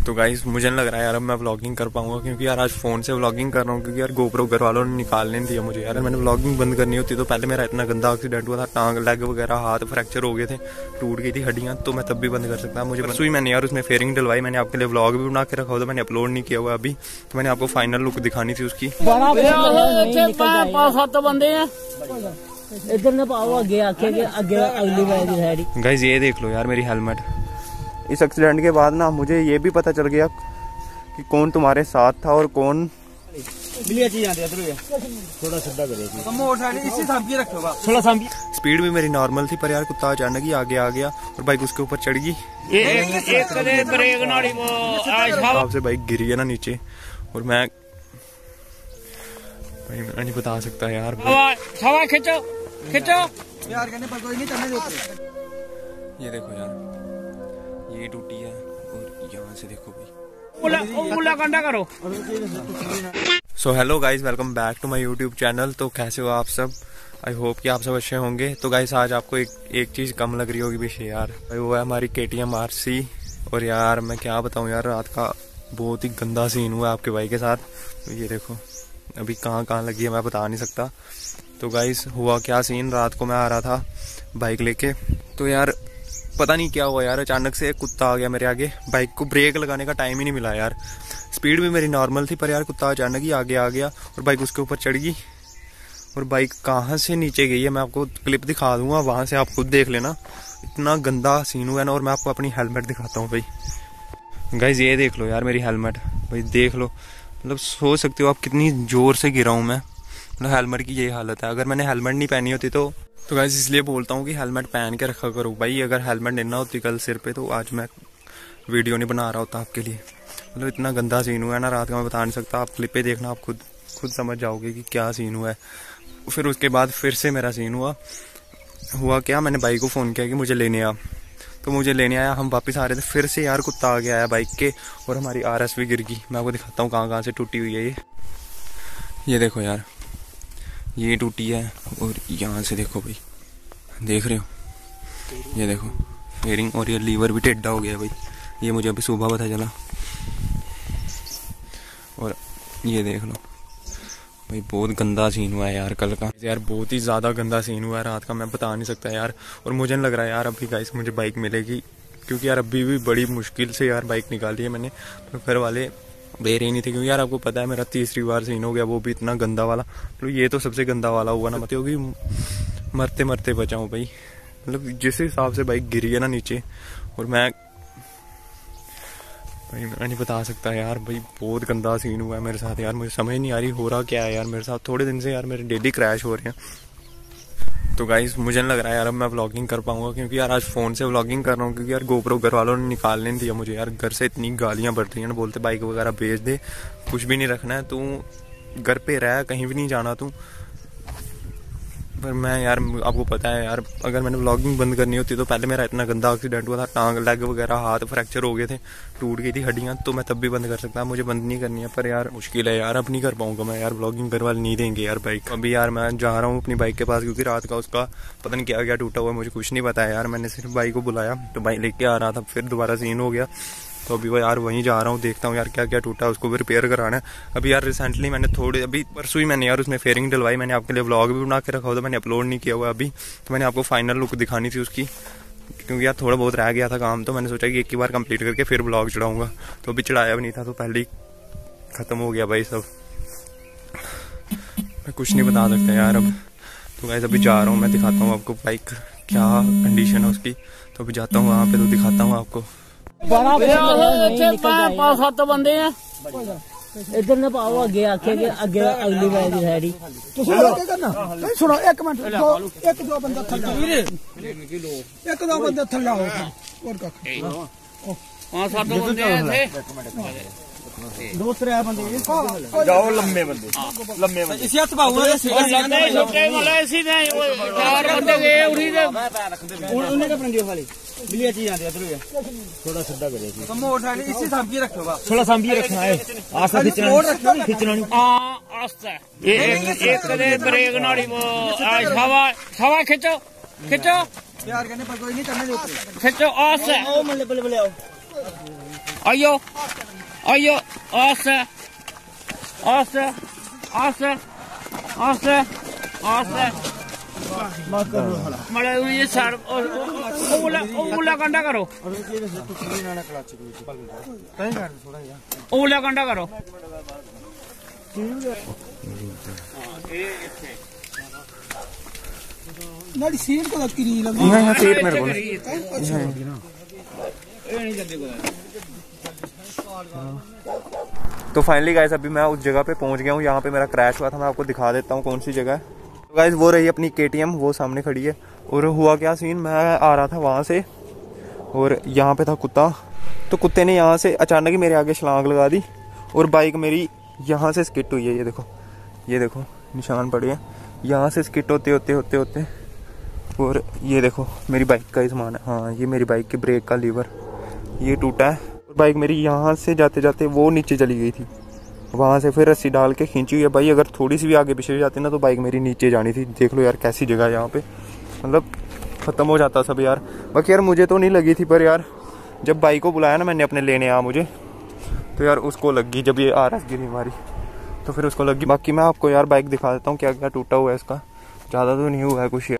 तो गाइस मुझे नहीं लग रहा है यार अब मैं व्लॉगिंग कर पाऊंगा, क्योंकि यार आज फोन से व्लॉगिंग कर रहा हूँ, क्योंकि यार गोप्रो घर वालों ने निकालने नहीं दिया मुझे। यार मैंने व्लॉगिंग बंद करनी होती तो पहले मेरा इतना गंदा एक्सीडेंट हुआ था, टांग लेग वगैरह हाथ फ्रैक्चर हो गए थे, टूट गई थी हड्डियां, तो मैं तब भी बंद कर सकता। मुझे परसों ही मैंने यार उसमें फेयरिंग डलवाई, मैंने आपके लिए व्लॉग भी बना के रखा था, मैंने अपलोड नहीं किया हुआ अभी, तो मैंने आपको फाइनल लुक दिखानी थी उसकी। गाइस ये देख लो यार मेरी हेलमेट। इस एक्सीडेंट के बाद ना मुझे ये भी पता चल गया कि कौन तुम्हारे साथ था और कौन। स्पीड भी मेरी नॉर्मल थी, पर यार कुत्ता अचानक ही आगे आ गया और बाइक उसके ऊपर चढ़ गई। आपसे बाइक गिरी है ना नीचे, और मैं नहीं बता सकता यार। खिंचो खिंचो यार, कोई नहीं चलने देते। ये देखो यार ये टूटी है, और यहाँ से देखो भाई करो। So hello guys, welcome back to my YouTube channel. तो कैसे हो आप सब? आई होप कि आप सब अच्छे होंगे। तो गाइज आज आपको एक चीज़ कम लग रही होगी पीछे यार, वो है हमारी KTM RC। और यार मैं क्या बताऊँ यार, रात का बहुत ही गंदा सीन हुआ आपके भाई के साथ। तो ये देखो अभी कहाँ लगी है मैं बता नहीं सकता। तो गाइज हुआ क्या सीन, रात को मैं आ रहा था बाइक लेके, तो यार पता नहीं क्या हुआ यार, अचानक से एक कुत्ता आ गया मेरे आगे। बाइक को ब्रेक लगाने का टाइम ही नहीं मिला यार, स्पीड भी मेरी नॉर्मल थी, पर यार कुत्ता अचानक ही आगे आ गया और बाइक उसके ऊपर चढ़ गई। और बाइक कहाँ से नीचे गई है मैं आपको क्लिप दिखा दूंगा, वहाँ से आप खुद देख लेना। इतना गंदा सीन हुआ ना। और मैं आपको अपनी हेलमेट दिखाता हूँ भाई। गाइज ये देख लो यार मेरी हेलमेट, भाई देख लो, मतलब सोच सकते हो आप कितनी जोर से गिरा हूँ मैं। मतलब हेलमेट की यही हालत है। अगर मैंने हेलमेट नहीं पहनी होती तो गाइस इसलिए बोलता हूँ कि हेलमेट पहन के रखा करो भाई। अगर हेलमेट नहीं ना होती कल सिर पे, तो आज मैं वीडियो नहीं बना रहा होता आपके लिए। मतलब इतना गंदा सीन हुआ है ना रात का, मैं बता नहीं सकता। आप क्लिप पे देखना, आप खुद समझ जाओगे कि क्या सीन हुआ है। फिर उसके बाद फिर से मेरा सीन हुआ क्या, मैंने भाई को फ़ोन किया कि मुझे लेने आ, तो मुझे लेने आया। हम वापस आ रहे थे, फिर से यार कुत्ता आ गया बाइक के, और हमारी RS भी गिर गई। मैं आपको दिखाता हूँ कहाँ से टूटी हुई है ये देखो यार, ये टूटी है। और यहाँ से देखो भाई, देख रहे हो, ये देखो फेयरिंग, और ये लीवर भी टेढ़ा हो गया भाई। ये मुझे अभी सुबह पता चला। और ये देख लो भाई, बहुत गंदा सीन हुआ है यार कल का। यार बहुत ही ज़्यादा गंदा सीन हुआ है रात का, मैं बता नहीं सकता यार। और मुझे नहीं लग रहा है यार अभी गाइस मुझे बाइक मिलेगी, क्योंकि यार अभी भी बड़ी मुश्किल से यार बाइक निकाली है मैंने। तो घर वाले दे रहे नहीं थे, क्योंकि यार आपको पता है मेरा तीसरी बार सीन हो गया, वो भी इतना गंदा वाला। तो ये तो सबसे गंदा वाला हुआ ना, मतलब कि मरते मरते बचा हूँ भाई। मतलब जिस हिसाब से बाइक गिरी है ना नीचे, और मैं नहीं बता सकता यार भाई, बहुत गंदा सीन हुआ है मेरे साथ यार। मुझे समझ नहीं आ रही हो रहा क्या है यार मेरे साथ। थोड़े दिन से यार मेरे डेली क्रैश हो रहे हैं। तो गाइस मुझे नहीं लग रहा है यार अब मैं व्लॉगिंग कर पाऊंगा, क्योंकि यार आज फोन से व्लॉगिंग कर रहा हूँ, क्योंकि यार गोप्रो घर वालों ने निकालने नहीं दिया मुझे। यार घर से इतनी गालियाँ बढ़ रही हैं ना, बोलते बाइक वगैरह बेच दे, कुछ भी नहीं रखना है तू, घर पे रह, कहीं भी नहीं जाना तू। पर मैं यार आपको पता है यार, अगर मैंने व्लॉगिंग बंद करनी होती तो पहले मेरा इतना गंदा एक्सीडेंट हुआ था, टांग लेग वगैरह हाथ फ्रैक्चर हो गए थे, टूट गई थी हड्डियां, तो मैं तब भी बंद कर सकता। मुझे बंद नहीं करनी है, पर यार मुश्किल है यार, अब नहीं कर पाऊंगा मैं यार व्लॉगिंग। घर वाले नहीं देंगे यार बाइक। अभी यार मैं जा रहा हूँ अपनी बाइक के पास, क्योंकि रात का उसका पता नहीं क्या टूटा हुआ, मुझे कुछ नहीं पता है यार। मैंने सिर्फ बाइक को बुलाया तो बाइक लेके आ रहा था, फिर दोबारा सीन हो गया। तो अभी वो यार वहीं जा रहा हूँ, देखता हूँ यार क्या क्या टूटा है, उसको भी रिपेयर कराना है। अभी यार रिसेंटली मैंने अभी परसों ही मैंने यार उसमें फेयरिंग डलवाई, मैंने आपके लिए व्लॉग भी बना के रखा हुआ था, मैंने अपलोड नहीं किया हुआ अभी। तो मैंने आपको फाइनल लुक दिखानी थी उसकी, क्योंकि यार थोड़ा बहुत रह गया था काम, तो मैंने सोचा कि एक ही बार कंप्लीट करके फिर व्लॉग चढ़ाऊंगा। तो अभी चढ़ाया भी नहीं था, तो पहले ही खत्म हो गया भाई सब। मैं कुछ नहीं बता सकता यार अब। तो गाइस अभी जा रहा हूँ, मैं दिखाता हूँ आपको बाइक क्या कंडीशन है उसकी। तो अभी जाता हूँ वहाँ पे, तो दिखाता हूँ आपको। बंदे हैं इधर न पाओ, अगे आके अगे अगली बार की साइड ही सुनो। एक मिनट, एक दो बंदा थल्ला, एक दो बंदा थल्ला हो और 5-7 बंदे थे, दूसरे बंदे जाओ लंबे बंदे, लंबे बंदे इसी हथ पाऊंगा छोटे वाला इसी ने 4 बंदे गए उड़ी दे उन्होंने का पंडियो वाली बिलिया चीज आती है। थोड़ा सीधा करे तो मोटरसाइकिल इसी सांभी रखो, थोड़ा सांभी रखना है, आस्ता खींचना नहीं। हां आस्ता एक कदे ब्रेक नाड़ी वो हवा खींचो खींचो यार, कहने पर कोई नहीं चलने देते, खींचो आस्ता। ओ मल्ले बल्ले बल्ले आओ। आइयो आइयो आस्ते आस्ते आस्ते आस्ते आस्ते मतलब ये सर उला कंडा करो उला कंडा करो नाली सीट को लगी नहीं लगी यहाँ सीट मेरे को तो फाइनली गाइस अभी मैं उस जगह पे पहुंच गया हूँ। यहाँ पे मेरा क्रैश हुआ था, मैं आपको दिखा देता हूँ कौन सी जगह है। तो गाइस वो रही अपनी KTM, वो सामने खड़ी है। और हुआ क्या सीन, मैं आ रहा था वहाँ से और यहाँ पे था कुत्ता, तो कुत्ते ने यहाँ से अचानक ही मेरे आगे छलांग लगा दी और बाइक मेरी यहाँ से स्किट हुई है। ये देखो निशान पड़े हैं यहाँ से स्किट होते होते और ये देखो मेरी बाइक का ही सामान है। हाँ ये मेरी बाइक की ब्रेक का लीवर ये टूटा है और बाइक मेरी यहाँ से जाते जाते वो नीचे चली गई थी। वहाँ से फिर रस्सी डाल के खींची हुई है भाई। अगर थोड़ी सी भी आगे पीछे जाती ना तो बाइक मेरी नीचे जानी थी। देख लो यार कैसी जगह है यहाँ पे, मतलब ख़त्म हो जाता सब यार। बाकी यार मुझे तो नहीं लगी थी, पर यार जब बाइक को बुलाया ना मैंने अपने लेने आ मुझे, तो यार उसको लग गई। जब ये RS गिरी हमारी तो फिर उसको लगी। बाकी मैं आपको यार बाइक दिखा देता हूँ क्या क्या टूटा हुआ है इसका, ज़्यादा तो नहीं हुआ है कुछ यार।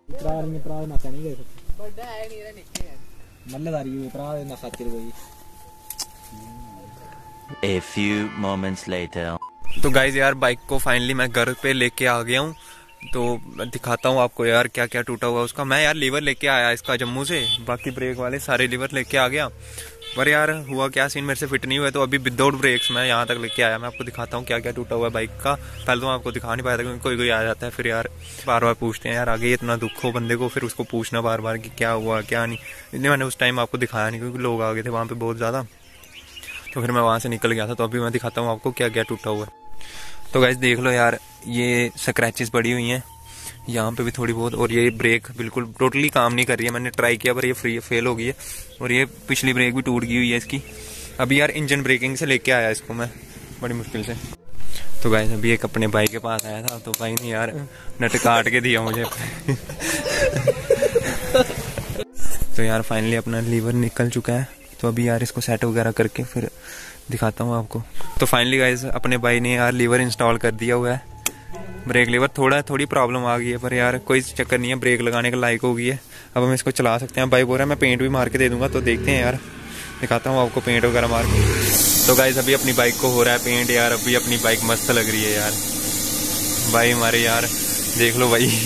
A few moments later. तो गाइज यार बाइक को फाइनली मैं घर पे लेके आ गया हूँ, तो दिखाता हूँ आपको यार क्या क्या टूटा हुआ उसका। मैं यार लीवर लेके आया इसका जम्मू से, बाकी ब्रेक वाले सारे लीवर लेके आ गया। पर यार हुआ क्या सीन, मेरे से फिट नहीं हुआ तो अभी विदाउट ब्रेक्स मैं यहाँ तक लेके आया। मैं आपको दिखाता हूँ क्या क्या टूटा हुआ है बाइक का। पहले तो मैं आपको दिखा नहीं पाया था क्योंकि कोई आ जाता है फिर यार बार बार पूछते हैं यार, आगे इतना दुख हो बंदे को फिर उसको पूछना बार बार कि क्या हुआ क्या नहीं। इसलिए मैंने उस टाइम आपको दिखाया नहीं क्योंकि लोग आ गए थे वहाँ पे बहुत ज़्यादा, तो फिर मैं वहाँ से निकल गया था। तो अभी मैं दिखाता हूँ आपको क्या क्या टूटा हुआ है। तो गाइस देख लो यार ये स्क्रैचेस पड़ी हुई हैं यहाँ पे भी थोड़ी बहुत, और ये ब्रेक बिल्कुल टोटली काम नहीं कर रही है। मैंने ट्राई किया पर ये फेल हो गई है, और ये पिछली ब्रेक भी टूट गई हुई है इसकी। अभी यार इंजन ब्रेकिंग से लेके आया इसको मैं बड़ी मुश्किल से। तो गाइस अभी एक अपने भाई के पास आया था, तो भाई ने यार नट काट के दिया मुझे तो यार फाइनली अपना लीवर निकल चुका है। तो अभी यार इसको सेट वगैरह करके फिर दिखाता हूँ आपको। तो फाइनली गाइस अपने भाई ने यार लीवर इंस्टॉल कर दिया हुआ है, ब्रेक लीवर। थोड़ी प्रॉब्लम आ गई है पर यार कोई चक्कर नहीं है, ब्रेक लगाने के लायक हो गई है। अब हम इसको चला सकते हैं। भाई बोल रहा है मैं पेंट भी मार के दे दूंगा, तो देखते हैं यार, दिखाता हूँ आपको पेंट वगैरह मार के। तो गाइस अभी अपनी बाइक को हो रहा है पेंट यार। अभी अपनी बाइक मस्त लग रही है यार। भाई हमारे यार देख लो भाई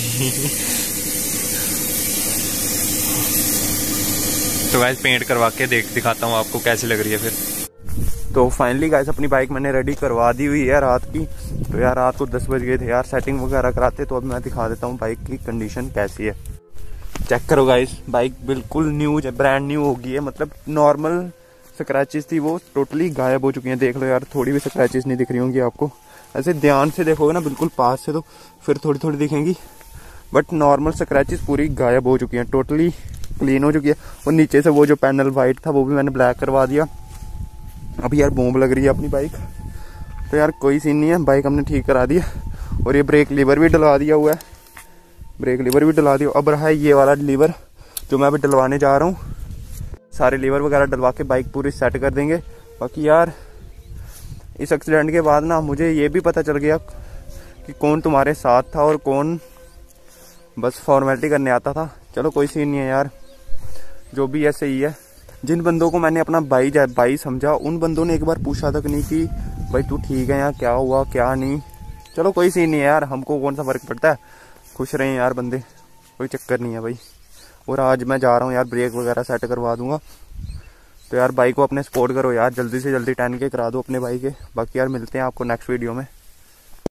तो गाइस पेंट करवा के दिखाता हूँ आपको कैसी लग रही है फिर। तो फाइनली गाइस अपनी बाइक मैंने रेडी करवा दी हुई है रात की। तो यार रात को 10 बज गए थे यार सेटिंग वगैरह कराते। तो अब मैं दिखा देता हूँ बाइक की कंडीशन कैसी है। चेक करो गाइस, बाइक बिल्कुल न्यू ब्रांड न्यू हो गई है। मतलब नॉर्मल स्क्रैचेस थी वो टोटली गायब हो चुकी हैं। देख लो यार थोड़ी भी स्क्रैचेस नहीं दिख रही होंगी आपको, ऐसे ध्यान से देखोगे ना बिल्कुल पास से तो फिर थोड़ी थोड़ी दिखेंगी, बट नॉर्मल स्क्रैचेस पूरी गायब हो चुकी हैं, टोटली क्लीन हो चुकी है। और नीचे से वो जो पैनल वाइट था वो भी मैंने ब्लैक करवा दिया। अभी यार बॉम्ब लग रही है अपनी बाइक। तो यार कोई सीन नहीं है, बाइक हमने ठीक करा दिया। और ये ब्रेक लीवर भी डलवा दिया हुआ है, ब्रेक लीवर भी डलवा दिया। अब रहा है ये वाला लीवर जो मैं अभी डलवाने जा रहा हूँ। सारे लीवर वगैरह डलवा के बाइक पूरी सेट कर देंगे। बाकी यार इस एक्सीडेंट के बाद ना मुझे ये भी पता चल गया कि कौन तुम्हारे साथ था और कौन बस फॉर्मेलिटी करने आता था। चलो कोई सीन नहीं है यार, जो भी है सही है। जिन बंदों को मैंने अपना भाई समझा उन बंदों ने एक बार पूछा तक नहीं कि भाई तू ठीक है या क्या हुआ क्या नहीं। चलो कोई सीन नहीं है यार, हमको कौन सा फर्क पड़ता है, खुश रहे यार बंदे, कोई चक्कर नहीं है भाई। और आज मैं जा रहा हूँ यार ब्रेक वगैरह सेट करवा दूंगा। तो यार बाइक को अपने सपोर्ट करो यार, जल्दी से जल्दी 10K करा दो अपने भाई के। बाकी यार मिलते हैं आपको नेक्स्ट वीडियो में।